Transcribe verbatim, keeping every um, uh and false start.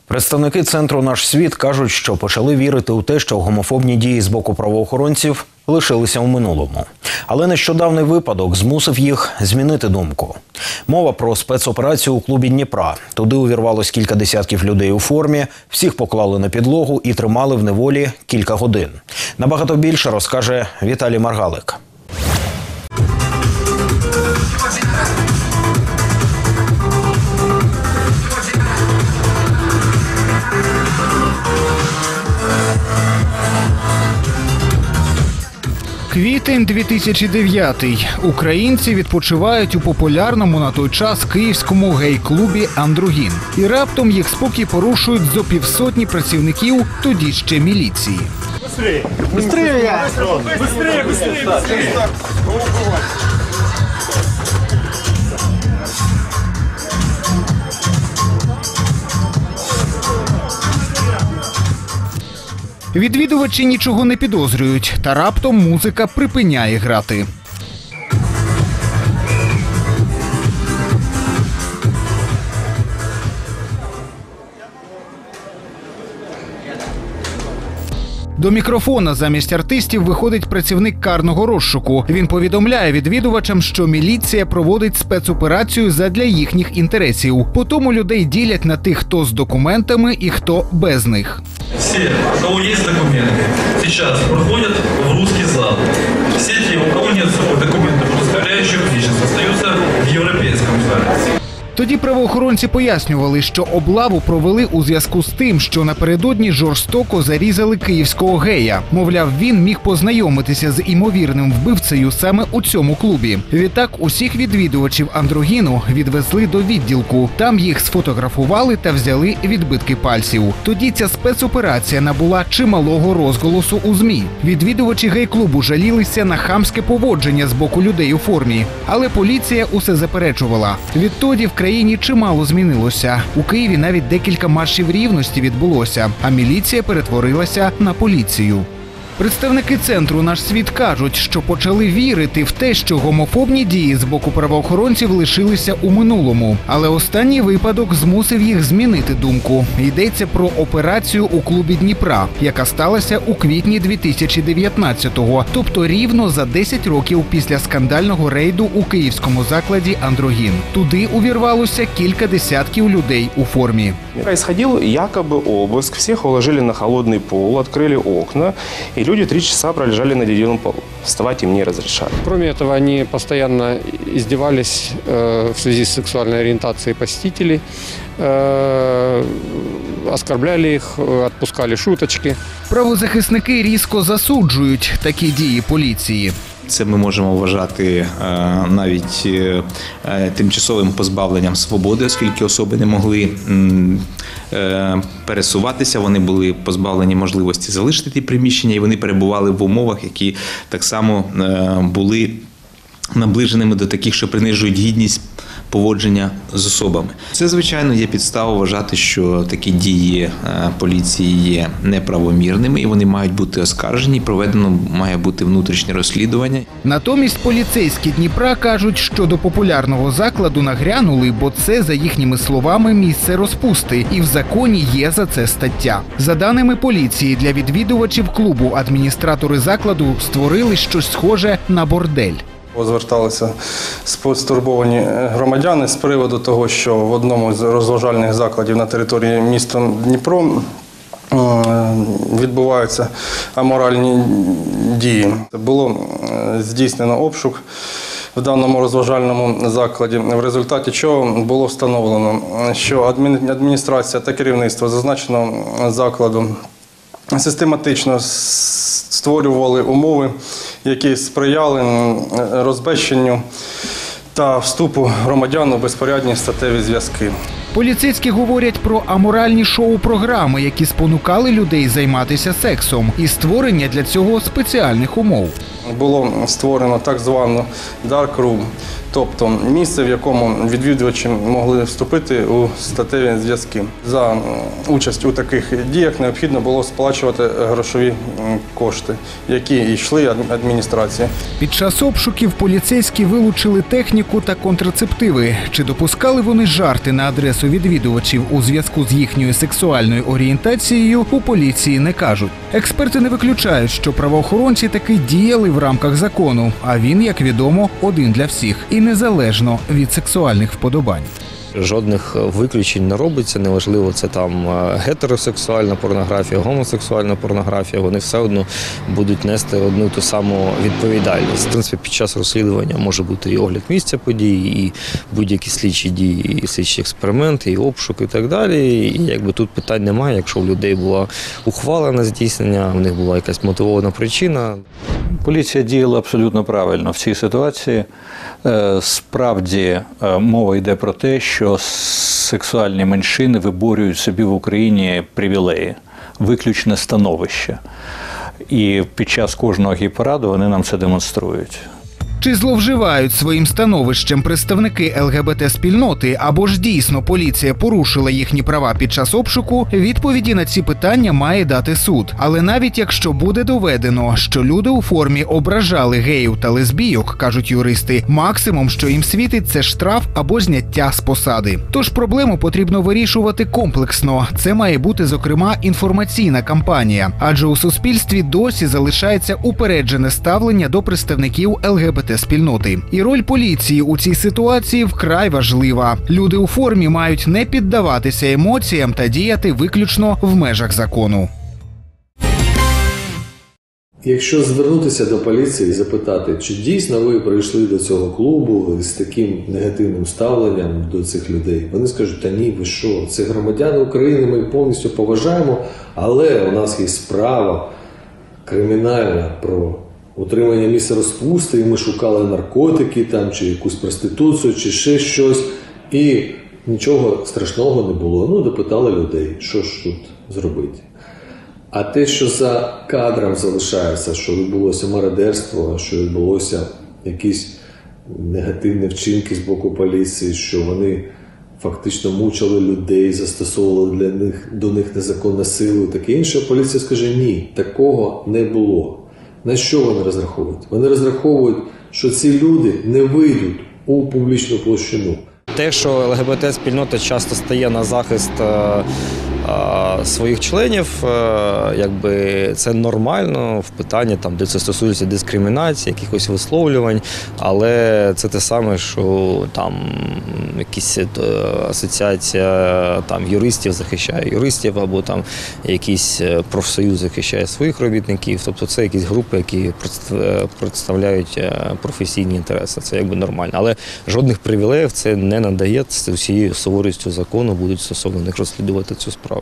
Представники центру «Наш світ» кажуть, що почали вірити у те, що гомофобні дії з боку правоохоронців лишилися у минулому. Але нещодавний випадок змусив їх змінити думку. Мова про спецоперацію у клубі Дніпра. Туди увірвалось кілька десятків людей у формі, всіх поклали на підлогу і тримали в неволі кілька годин. Набагато більше розкаже Віталій Маргалик. Квітень дві тисячі дев'ятий. Українці відпочивають у популярному на той час київському гей-клубі «Андрогін». І раптом їх спокій порушують зо півсотні працівників тоді ще міліції. Быстрее! Быстрее! Быстрее! Быстрее! Відвідувачі нічого не підозрюють, та раптом музика припиняє грати. До мікрофона замість артистів виходить працівник карного розшуку. Він повідомляє відвідувачам, що міліція проводить спецоперацію задля їхніх інтересів. Потім людей ділять на тих, хто з документами і хто без них. Все, у кого есть документы, сейчас проходят в русский зал. Все те, у кого нет с собой документов, удостоверяющих личность, остаются в европейском зале. Тоді правоохоронці пояснювали, що облаву провели у зв'язку з тим, що напередодні жорстоко зарізали київського гея. Мовляв, він міг познайомитися з імовірним вбивцею саме у цьому клубі. Відтак усіх відвідувачів «Андрогіну» відвезли до відділку. Там їх сфотографували та взяли відбитки пальців. Тоді ця спецоперація набула чималого розголосу у ЗМІ. Відвідувачі гей-клубу жалілися на хамське поводження з боку людей у формі. Але поліція усе заперечувала. Відтоді в В країні чимало змінилося. У Києві навіть декілька маршів рівності відбулося, а міліція перетворилася на поліцію. Представники центру «Наш світ» кажуть, що почали вірити в те, що гомофобні дії з боку правоохоронців лишилися у минулому. Але останній випадок змусив їх змінити думку. Йдеться про операцію у клубі Дніпра, яка сталася у квітні дві тисячі дев'ятнадцятого, тобто рівно за десять років після скандального рейду у київському закладі «Андрогін». Туди увірвалося кілька десятків людей у формі. Происходил якобы обыск, всех уложили на холодный пол, открыли окна, и люди три часа пролежали на ледяном полу. Вставать им не разрешали. Кроме этого, они постоянно издевались э, в связи с сексуальной ориентацией посетителей, э, оскорбляли их, отпускали шуточки. Правозахисники різко засуджують такі дії поліції. Це ми можемо вважати навіть тимчасовим позбавленням свободи, оскільки особи не могли пересуватися, вони були позбавлені можливості залишити ті приміщення, і вони перебували в умовах, які так само були наближеними до таких, що принижують гідність поводження з особами. Це, звичайно, є підстава вважати, що такі дії поліції є неправомірними і вони мають бути оскаржені, проведено має бути внутрішнє розслідування. Натомість поліцейські Дніпра кажуть, що до популярного закладу нагрянули, бо це, за їхніми словами, місце розпусти, і в законі є за це стаття. За даними поліції, для відвідувачів клубу адміністратори закладу створили щось схоже на бордель. Зверталися стурбовані громадяни з приводу того, що в одному з розважальних закладів на території міста Дніпро відбуваються аморальні дії. Було здійснено обшук в даному розважальному закладі, в результаті чого було встановлено, що адміністрація та керівництво зазначеного закладу систематично створювали умови, які сприяли розбещенню та вступу громадян у безпорядні статеві зв'язки. Поліцейські говорять про аморальні шоу-програми, які спонукали людей займатися сексом, і створення для цього спеціальних умов. Було створено так звану Dark Room, тобто місце, в якому відвідувачі могли вступити у статеві зв'язки. За участь у таких діях необхідно було сплачувати грошові кошти, які йшли адміністрації. Під час обшуків поліцейські вилучили техніку та контрацептиви. Чи допускали вони жарти на адресу відвідувачів у зв'язку з їхньою сексуальною орієнтацією, у поліції не кажуть. Експерти не виключають, що правоохоронці таки діяли в рамках закону, а він, як відомо, один для всіх і незалежно від сексуальних вподобань. Жодних виключень не робиться, неважливо, це там гетеросексуальна порнографія, гомосексуальна порнографія, вони все одно будуть нести одну ту саму відповідальність. В принципі, під час розслідування може бути і огляд місця події, і будь-які слідчі дії, і слідчі експерименти, і обшук, і так далі. І якби тут питань немає, якщо у людей була ухвала на здійснення, в них була якась мотивована причина. Поліція діяла абсолютно правильно в цій ситуації. Справді мова йде про те, що сексуальні меншини виборюють собі в Україні привілеї, виключне становище. І під час кожного гей-параду вони нам це демонструють. Чи зловживають своїм становищем представники ел ге бе те-спільноти, або ж дійсно поліція порушила їхні права під час обшуку, відповіді на ці питання має дати суд. Але навіть якщо буде доведено, що люди у формі ображали геїв та лесбійок, кажуть юристи, максимум, що їм світить, це штраф або зняття з посади. Тож проблему потрібно вирішувати комплексно. Це має бути, зокрема, інформаційна кампанія. Адже у суспільстві досі залишається упереджене ставлення до представників ел ге бе те-спільноти. І роль поліції у цій ситуації вкрай важлива. Люди у формі мають не піддаватися емоціям та діяти виключно в межах закону. Якщо звернутися до поліції і запитати, чи дійсно ви прийшли до цього клубу з таким негативним ставленням до цих людей, вони скажуть, та ні, ви що, це громадяни України, ми їх повністю поважаємо, але у нас є справа кримінальна про утримання місця розпусти, і ми шукали наркотики там, чи якусь проституцію, чи ще щось, і нічого страшного не було. Ну, допитали людей, що ж тут зробити. А те, що за кадром залишається, що відбулося мародерство, що відбулося якісь негативні вчинки з боку поліції, що вони фактично мучили людей, застосовували для них, до них незаконну силу, таке інше, поліція скаже, ні, такого не було. На що вони розраховують? Вони розраховують, що ці люди не вийдуть у публічну площину. Те, що ел ге бе те-спільнота часто стає на захист своїх членів, якби це нормально в питанні, там, де це стосується дискримінації, якихось висловлювань, але це те саме, що там якісь асоціація там, юристів захищає юристів, або там якийсь профсоюз захищає своїх робітників, тобто це якісь групи, які представляють професійні інтереси, це якби нормально. Але жодних привілеїв це не надає, з усією суворістю закону будуть стосовно них розслідувати цю справу.